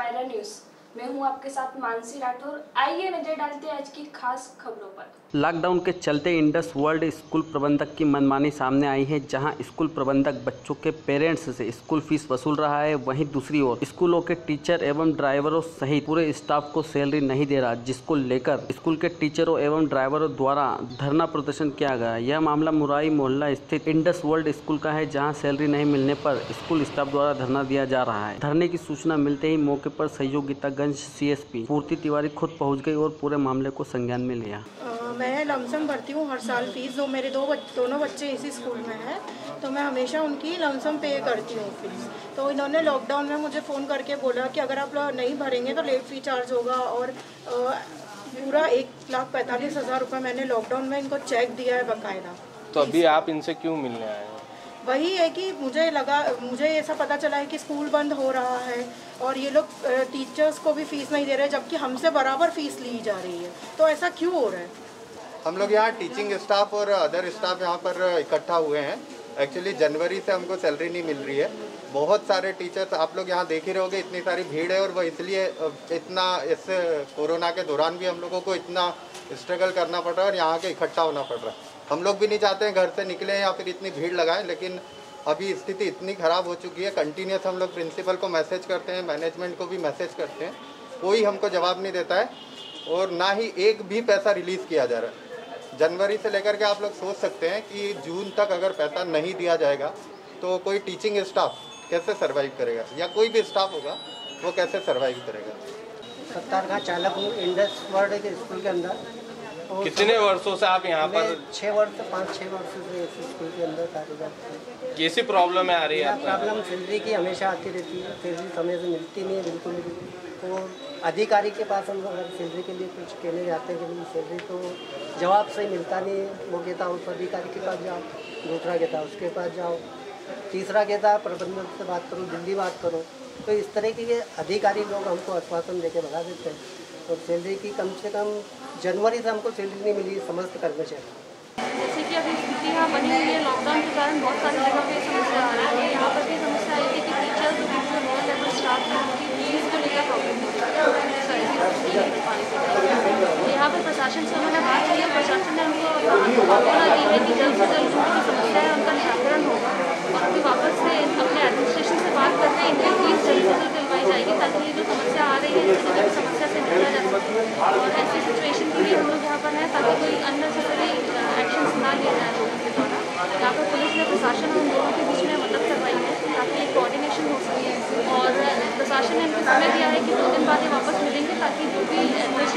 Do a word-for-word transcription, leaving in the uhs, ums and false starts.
Samaira news. मैं हूं आपके साथ मानसी राठौर। आइए नजर डालते हैं आज की खास खबरों पर। लॉकडाउन के चलते इंडस वर्ल्ड स्कूल प्रबंधक की मनमानी सामने आई है, जहां स्कूल प्रबंधक बच्चों के पेरेंट्स से स्कूल फीस वसूल रहा है। वहीं दूसरी ओर स्कूलों के टीचर एवं ड्राइवरों सहित पूरे स्टाफ को सैलरी नहीं दे रहा, जिसको लेकर स्कूल के टीचरों एवं ड्राइवरों द्वारा धरना प्रदर्शन किया गया। यह मामला मुराई मोहल्ला स्थित इंडस वर्ल्ड स्कूल का है, जहाँ सैलरी नहीं मिलने पर स्कूल स्टाफ द्वारा धरना दिया जा रहा है। धरने की सूचना मिलते ही मौके पर सहयोगितागंज सी एस पी पूर्ति तिवारी खुद पहुँच गई और पूरे मामले को संज्ञान में लिया। मैं लमसम भरती हूँ हर साल फीस। जो मेरे दो बच, दोनों बच्चे इसी स्कूल में हैं, तो मैं हमेशा उनकी लमसम पे करती हूँ फीस। तो इन्होंने लॉकडाउन में मुझे फ़ोन करके बोला कि अगर आप नहीं भरेंगे तो लेट फी चार्ज होगा, और पूरा एक लाख पैंतालीस हज़ार रुपये मैंने लॉकडाउन में इनको चेक दिया है बाकायदा। तो अभी आप इनसे क्यों मिलने आए हैं? वही है कि मुझे लगा मुझे ऐसा पता चला है कि स्कूल बंद हो रहा है और ये लोग टीचर्स को भी फीस नहीं दे रहे, जबकि हमसे बराबर फीस ली जा रही है। तो ऐसा क्यों हो रहा है? हम लोग यहाँ टीचिंग स्टाफ और अदर स्टाफ यहाँ पर इकट्ठा हुए हैं। एक्चुअली जनवरी से हमको सैलरी नहीं मिल रही है। बहुत सारे टीचर्स आप लोग यहाँ देख ही रहोगे, इतनी सारी भीड़ है, और वह इसलिए इतना इस कोरोना के दौरान भी हम लोगों को इतना स्ट्रगल करना पड़ रहा है और यहाँ के इकट्ठा होना पड़ रहा है। हम लोग भी नहीं चाहते हैं घर से निकलें या फिर इतनी भीड़ लगाएं, लेकिन अभी स्थिति इतनी ख़राब हो चुकी है। कंटिन्यूस हम लोग प्रिंसिपल को मैसेज करते हैं, मैनेजमेंट को भी मैसेज करते हैं, कोई हमको जवाब नहीं देता है और ना ही एक भी पैसा रिलीज़ किया जा रहा है। जनवरी से लेकर के आप लोग सोच सकते हैं कि जून तक अगर पैसा नहीं दिया जाएगा तो कोई टीचिंग स्टाफ कैसे सर्वाइव करेगा, या कोई भी स्टाफ होगा वो कैसे सर्वाइव करेगा। सत्तार का चालक हूँ इंडस वर्ल्ड के स्कूल के अंदर। कितने वर्षों से आप यहाँ पर? छः वर्ष पाँच छः वर्ष से इस स्कूल के अंदर कार्यरत हूँ। कैसी प्रॉब्लम आ रही है? प्रॉब्लम सैलरी की हमेशा आती रहती है, सैलरी समय से मिलती नहीं है बिल्कुल भी। तो अधिकारी के पास हम अगर सैलरी के लिए कुछ कहने जाते हैं कि सैलरी तो जवाब सही मिलता नहीं है। वो कहता उस अधिकारी के पास जाओ, दूसरा कहता उसके पास जाओ, तीसरा कहता प्रबंधक से बात करो, दिल्ली बात करो। तो इस तरह के अधिकारी लोग हमको आश्वासन देके भगा देते हैं, और सैलरी की कम से कम जनवरी से हमको सैलरी नहीं मिली समस्त कर्मचारी। जैसे कि अभी स्थिति यहाँ बनी हुई है, लॉकडाउन के कारण बहुत सारी जगह पे समस्या आ रही है। यहाँ पर भी समस्या आई थी कि टीचर्स जो बीच में लोअर लेवल स्टाफ है उनकी फीस को लेकर प्रॉब्लम हो रही है। यहाँ पर प्रशासन से उन्होंने बात की है, प्रशासन ने उनको बोला दी है कि जल्द से जल्द उनकी समस्या है उनका निराकरण होगा, और अभी वापस से अपने एडमिनिस्ट्रेशन से बात करके इनकी फीस जल्द से जल्द दिलवाई जाएगी, ताकि ये जो समस्या आ रही है इसकी समस्या से निकला जा सके। और ऐसी सिचुएशन के लिए हम लोग यहाँ पर हैं ताकि कोई अननेसेसरी एक्शंस ना लिए जाए लोगों के द्वारा। यहाँ पर पुलिस ने प्रशासन और दोनों के बीच में मदद करवाई है ताकि एक कोऑर्डिनेशन हो सके, और प्रशासन ने इनको समय दिया है कि दो दिन बाद ये वापस मिलेंगे ताकि जो भी